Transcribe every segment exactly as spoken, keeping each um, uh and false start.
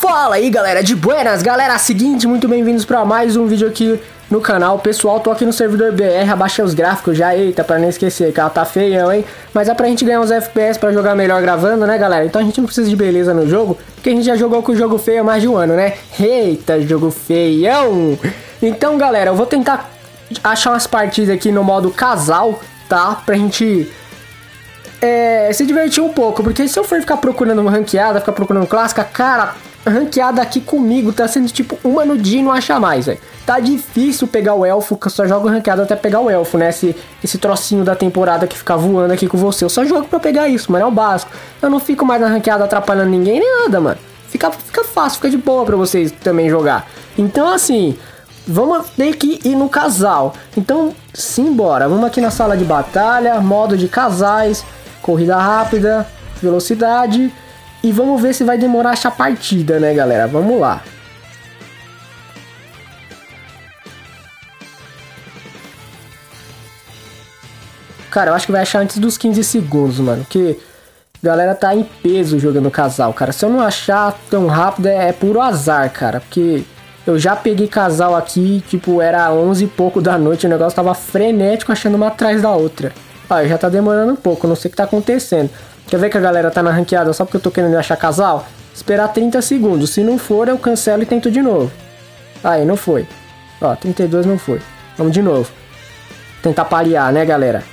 Fala aí galera, de buenas, galera, seguinte, muito bem-vindos pra mais um vídeo aqui no canal. Pessoal, tô aqui no servidor B R, abaixei os gráficos já, eita, pra não esquecer que ela tá feião, hein. Mas é pra gente ganhar uns F P S pra jogar melhor gravando, né galera, então a gente não precisa de beleza no jogo, porque a gente já jogou com o jogo feio há mais de um ano, né. Eita, jogo feião. Então galera, eu vou tentar achar umas partidas aqui no modo casal, tá, pra gente... É, se divertir um pouco, porque se eu for ficar procurando uma ranqueada, ficar procurando clássica, cara, a ranqueada aqui comigo tá sendo tipo uma no dia e não acha mais, velho. Tá difícil pegar o elfo, que eu só jogo ranqueada até pegar o elfo, né? Esse, esse trocinho da temporada que fica voando aqui com você. Eu só jogo pra pegar isso, mas é o básico. Eu não fico mais na ranqueada atrapalhando ninguém nem nada, mano. Fica, fica fácil, fica de boa pra vocês também jogar. Então assim, vamos ter que ir no casal. Então, simbora. Vamos aqui na sala de batalha, modo de casais. Corrida rápida, velocidade. E vamos ver se vai demorar a achar partida, né, galera? Vamos lá. Cara, eu acho que vai achar antes dos quinze segundos, mano. Porque a galera tá em peso jogando casal, cara. Se eu não achar tão rápido, é, é puro azar, cara. Porque eu já peguei casal aqui, tipo, era onze e pouco da noite. O negócio tava frenético, achando uma atrás da outra. Ah, já tá demorando um pouco, não sei o que tá acontecendo. Quer ver que a galera tá na ranqueada só porque eu tô querendo achar casal? Esperar trinta segundos. Se não for, eu cancelo e tento de novo. Aí, não foi. Ó, trinta e dois não foi. Vamos de novo. Tentar parear, né, galera?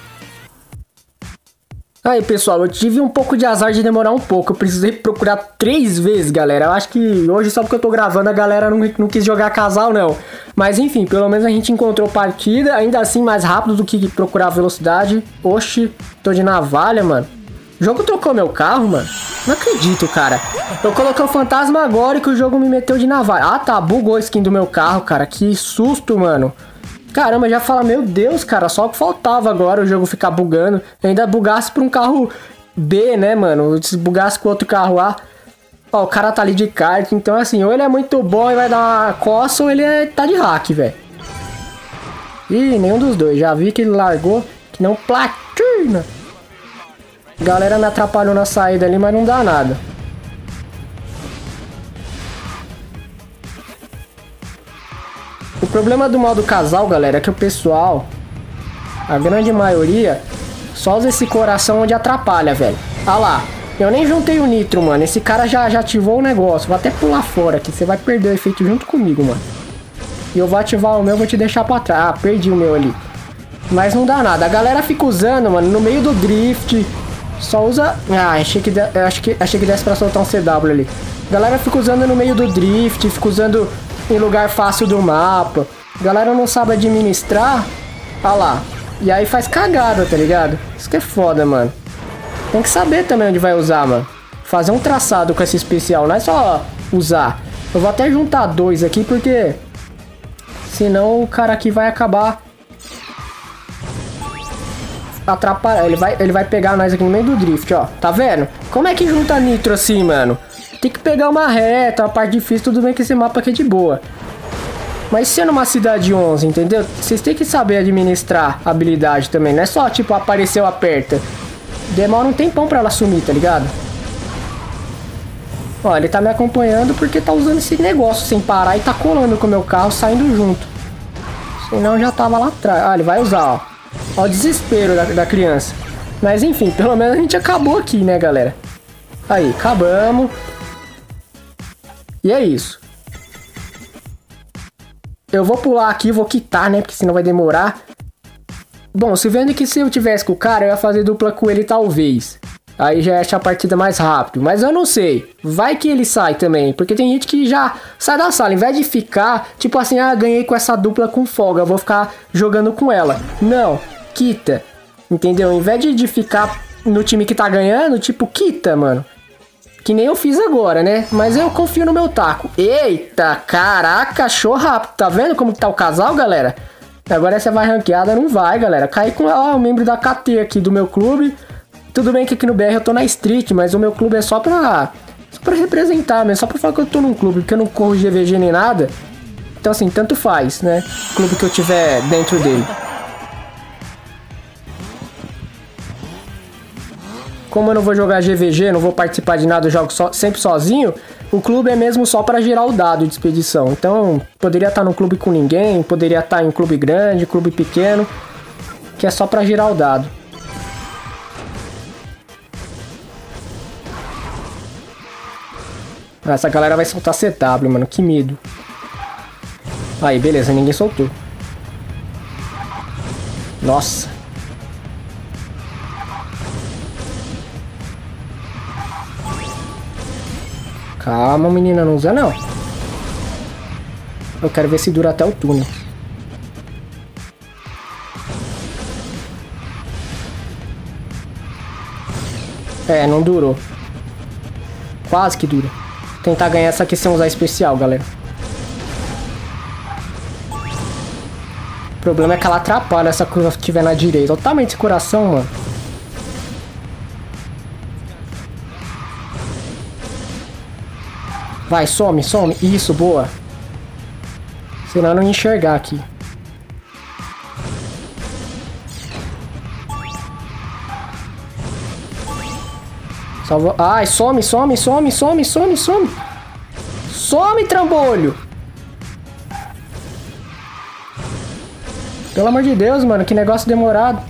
Aí, pessoal, eu tive um pouco de azar de demorar um pouco. Eu precisei procurar três vezes, galera. Eu acho que hoje, só porque eu tô gravando, a galera não, não quis jogar casal, não. Mas, enfim, pelo menos a gente encontrou partida. Ainda assim, mais rápido do que procurar velocidade. Oxi, tô de navalha, mano. O jogo trocou meu carro, mano. Não acredito, cara. Eu coloquei o fantasma agora e que o jogo me meteu de navalha. Ah, tá, bugou a skin do meu carro, cara. Que susto, mano. Caramba, já fala, meu Deus, cara, só o que faltava agora o jogo ficar bugando. Ainda bugasse pra um carro B, né, mano? Se bugasse com outro carro A. Ó, o cara tá ali de kart, então assim, ou ele é muito bom e vai dar uma coça, ou ele é, tá de hack, velho. Ih, nenhum dos dois. Já vi que ele largou, que não platina. Galera me atrapalhou na saída ali, mas não dá nada. O problema do modo casal, galera, é que o pessoal, a grande maioria, só usa esse coração onde atrapalha, velho. Ah lá, eu nem juntei o nitro, mano. Esse cara já, já ativou o negócio. Vou até pular fora aqui, você vai perder o efeito junto comigo, mano. E eu vou ativar o meu, vou te deixar pra trás. Ah, perdi o meu ali. Mas não dá nada. A galera fica usando, mano, no meio do drift. Só usa... Ah, achei que, de... achei que, achei que desse pra soltar um C W ali. A galera fica usando no meio do drift, fica usando... em lugar fácil do mapa. A galera não sabe administrar. Olha lá. E aí faz cagada, tá ligado? Isso que é foda, mano. Tem que saber também onde vai usar, mano. Fazer um traçado com esse especial. Não é só usar. Eu vou até juntar dois aqui, porque... senão o cara aqui vai acabar... atrapalhar. Ele vai, ele vai pegar nós aqui no meio do drift, ó. Tá vendo? Como é que junta nitro assim, mano? Tem que pegar uma reta, uma parte difícil, tudo bem que esse mapa aqui é de boa. Mas sendo uma cidade onze, entendeu? Vocês têm que saber administrar a habilidade também. Não é só, tipo, apareceu, aperta. Demora um tempão pra ela sumir, tá ligado? Ó, ele tá me acompanhando porque tá usando esse negócio sem parar e tá colando com o meu carro, saindo junto. Senão já tava lá atrás. Ah, ele vai usar, ó. Ó o desespero da, da criança. Mas enfim, pelo menos a gente acabou aqui, né, galera? Aí, acabamos. E é isso. Eu vou pular aqui, vou quitar, né? Porque senão vai demorar. Bom, se vendo que se eu tivesse com o cara, eu ia fazer dupla com ele talvez. Aí já acha a partida mais rápido. Mas eu não sei. Vai que ele sai também. Porque tem gente que já sai da sala. Em vez de ficar, tipo assim, ah, ganhei com essa dupla com folga, eu vou ficar jogando com ela. Não, quita. Entendeu? Em vez de, de ficar no time que tá ganhando, tipo, quita, mano. Que nem eu fiz agora, né? Mas eu confio no meu taco. Eita, caraca, achou rápido. Tá vendo como que tá o casal, galera? Agora essa vai ranqueada, não vai, galera. Caí com ó, o membro da K T aqui do meu clube. Tudo bem que aqui no B R eu tô na Street, mas o meu clube é só pra... só pra representar mesmo. Só pra falar que eu tô num clube, porque eu não corro G V G nem nada. Então assim, tanto faz, né? O clube que eu tiver dentro dele. como eu não vou jogar G V G, não vou participar de nada, eu jogo so, sempre sozinho, o clube é mesmo só para girar o dado de expedição. Então, poderia estar num clube com ninguém, poderia estar em um clube grande, clube pequeno, que é só para girar o dado. Essa galera vai soltar C W, mano, que medo. Aí, beleza, ninguém soltou. Nossa. Calma, menina, não usa não. Eu quero ver se dura até o túnel. É, não durou. Quase que dura. Vou tentar ganhar essa aqui sem usar especial, galera. O problema é que ela atrapalha essa curva que tiver na direita. Olha o tamanho desse coração, mano. Vai, some, some. Isso, boa. Senão eu não ia enxergar aqui. Salva... Ai, some, some, some, some, some, some. Some, trambolho. Pelo amor de Deus, mano. Que negócio demorado.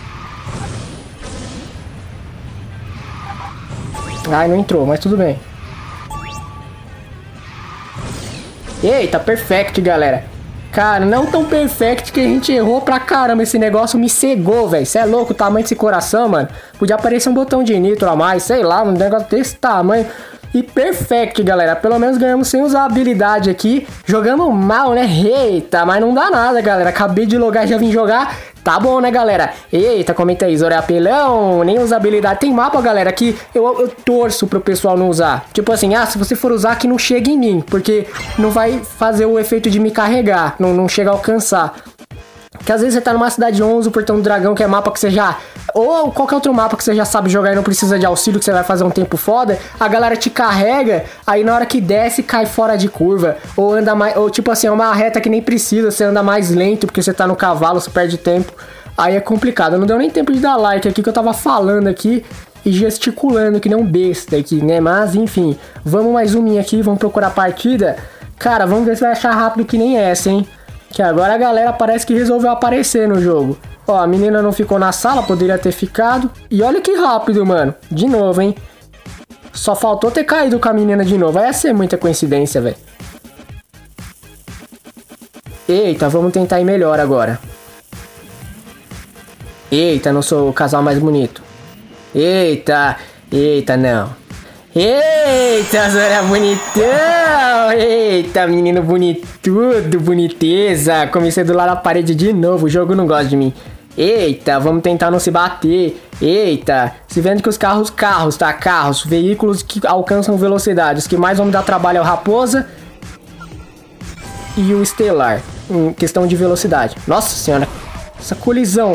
Ai, não entrou, mas tudo bem. Eita, perfect, galera. Cara, não tão perfect que a gente errou pra caramba. Esse negócio me cegou, velho. Cê é louco o tamanho desse coração, mano. Podia aparecer um botão de nitro a mais, sei lá, um negócio desse tamanho. E perfect, galera. Pelo menos ganhamos sem usar a habilidade aqui. Jogamos mal, né? Eita, mas não dá nada, galera. Acabei de logar e já vim jogar. Tá bom, né, galera? Eita, comenta aí, Zoro é apelão, nem usabilidade. Tem mapa, galera, que eu, eu torço pro pessoal não usar. Tipo assim, ah, se você for usar, que não chegue em mim, porque não vai fazer o efeito de me carregar, não, não chega a alcançar. Que às vezes você tá numa cidade onze, o Portão do Dragão, que é mapa que você já... Ou qualquer outro mapa que você já sabe jogar e não precisa de auxílio, que você vai fazer um tempo foda. A galera te carrega, aí na hora que desce, cai fora de curva. Ou anda mais... Ou tipo assim, é uma reta que nem precisa, você anda mais lento, porque você tá no cavalo, você perde tempo. Aí é complicado. Não deu nem tempo de dar like aqui, que eu tava falando aqui e gesticulando que nem um besta aqui, né? Mas, enfim, vamos mais uma aqui, vamos procurar a partida. Cara, vamos ver se vai achar rápido que nem essa, hein? Que agora a galera parece que resolveu aparecer no jogo. Ó, a menina não ficou na sala, poderia ter ficado. E olha que rápido, mano. De novo, hein? Só faltou ter caído com a menina de novo. Vai ia ser muita coincidência, velho. Eita, vamos tentar ir melhor agora. Eita, não sou o casal mais bonito. Eita, eita, não. Eita, Zora bonitão! Eita, menino bonitudo, boniteza. Comecei do lado da parede de novo, o jogo não gosta de mim. Eita, vamos tentar não se bater. Eita, se vendo que os carros, carros, tá? Carros, veículos que alcançam velocidade. Os que mais vão me dar trabalho é o Raposa e o Estelar, em questão de velocidade. Nossa senhora, essa colisão.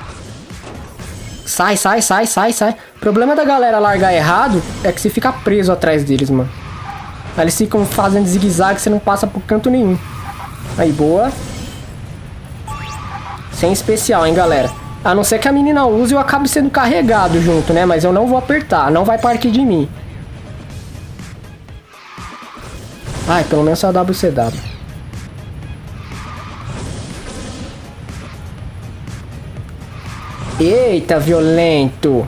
Sai, sai, sai, sai, sai. O problema da galera largar errado é que você fica preso atrás deles, mano. Aí eles ficam fazendo zigue-zague, você não passa por canto nenhum. Aí, boa. Sem especial, hein, galera. A não ser que a menina use e eu acabe sendo carregado junto, né? Mas eu não vou apertar, não vai partir de mim. Ai, pelo menos é a W C W. Eita, violento.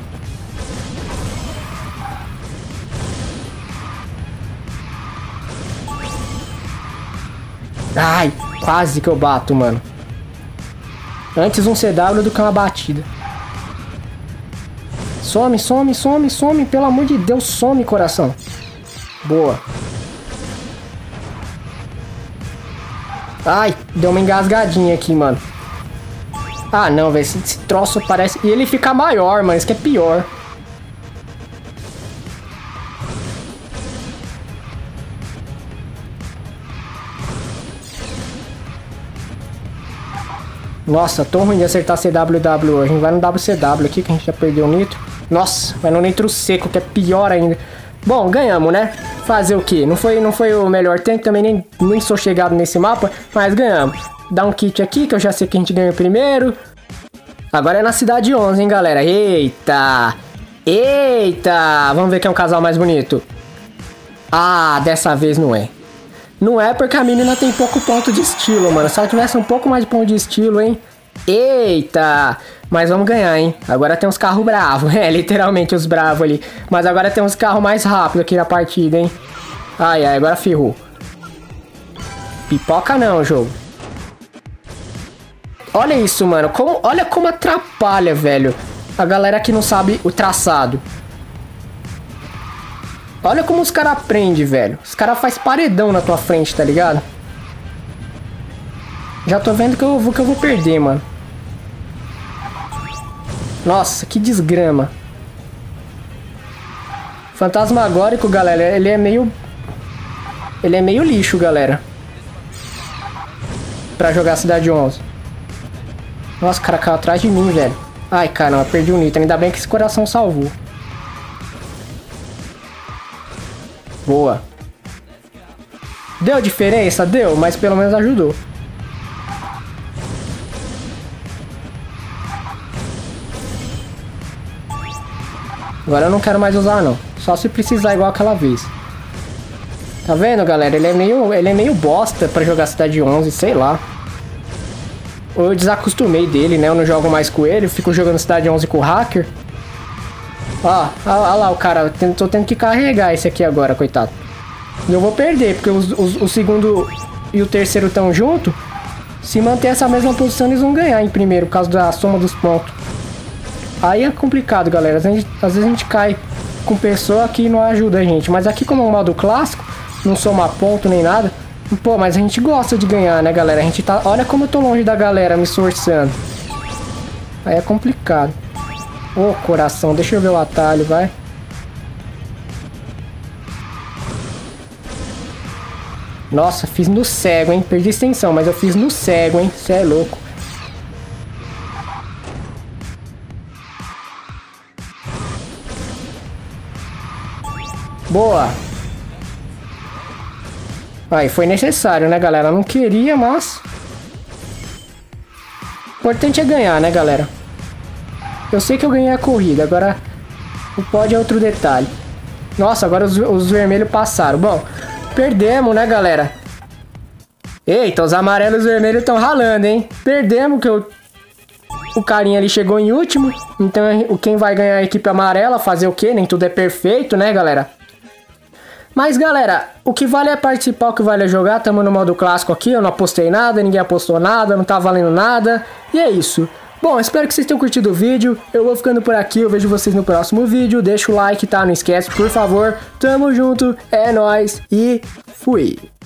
Ai, quase que eu bato, mano. Antes um C W do que uma batida. Some, some, some, some. Pelo amor de Deus, some, coração. Boa. Ai, deu uma engasgadinha aqui, mano. Ah, não, velho. Esse, esse troço parece... E ele fica maior, mano. Isso que é pior. Nossa, tô ruim de acertar C W W hoje. A gente vai no W C W aqui, que a gente já perdeu o nitro. Nossa, vai no nitro seco, que é pior ainda. Bom, ganhamos, né? Fazer o quê? Não foi, não foi o melhor tempo, também nem, nem sou chegado nesse mapa, mas ganhamos. Dá um kit aqui, que eu já sei que a gente ganhou primeiro. Agora é na cidade onze, hein, galera? Eita! Eita, vamos ver quem é um casal mais bonito. Ah, dessa vez não é. Não é porque a menina tem pouco ponto de estilo, mano. Se ela tivesse um pouco mais de ponto de estilo, hein? Eita, mas vamos ganhar, hein? Agora tem uns carros bravos, é, literalmente os bravos ali. Mas agora tem uns carros mais rápidos aqui na partida, hein? Ai, ai, agora ferrou. Pipoca não, jogo. Olha isso, mano. Como, olha como atrapalha, velho. A galera que não sabe o traçado. Olha como os caras aprendem, velho. Os caras fazem paredão na tua frente, tá ligado? Já tô vendo que eu, vou, que eu vou perder, mano. Nossa, que desgrama. Fantasmagórico, galera, ele é meio... Ele é meio lixo, galera. Pra jogar Cidade onze. Nossa, o cara caiu atrás de mim, velho. Ai, caramba, perdi o nitro. Ainda bem que esse coração salvou. Boa. Deu diferença? Deu, mas pelo menos ajudou. Agora eu não quero mais usar, não. Só se precisar igual aquela vez. Tá vendo, galera? Ele é meio, ele é meio bosta pra jogar Cidade onze, sei lá. Eu desacostumei dele, né? Eu não jogo mais com ele. Eu fico jogando Cidade onze com o hacker. Ó, ó lá o cara. Eu tô tendo que carregar esse aqui agora, coitado. E eu vou perder, porque os, os, o segundo e o terceiro estão junto. Se manter essa mesma posição, eles vão ganhar em primeiro, por causa da soma dos pontos. Aí é complicado, galera. Às vezes, às vezes a gente cai com pessoa que não ajuda a gente. Mas aqui, como é um modo clássico, não soma ponto nem nada. Pô, mas a gente gosta de ganhar, né, galera? A gente tá... Olha como eu tô longe da galera, me esforçando. Aí é complicado. Ô, coração, deixa eu ver o atalho, vai. Nossa, fiz no cego, hein? Perdi extensão, mas eu fiz no cego, hein? Cê é louco. Boa. Aí, foi necessário, né, galera? Eu não queria, mas... O importante é ganhar, né, galera? Eu sei que eu ganhei a corrida, agora... O pódio é outro detalhe. Nossa, agora os, os vermelhos passaram. Bom, perdemos, né, galera? Eita, os amarelos e os vermelhos estão ralando, hein? Perdemos, que eu... O carinha ali chegou em último. Então, quem vai ganhar é a equipe amarela. Fazer o quê? Nem tudo é perfeito, né, galera? Mas, galera, o que vale é participar, o que vale é jogar. Estamos no modo clássico aqui. Eu não apostei nada, ninguém apostou nada, não tá valendo nada. E é isso. Bom, espero que vocês tenham curtido o vídeo. Eu vou ficando por aqui, eu vejo vocês no próximo vídeo. Deixa o like, tá? Não esquece, por favor. Tamo junto, é nóis e fui!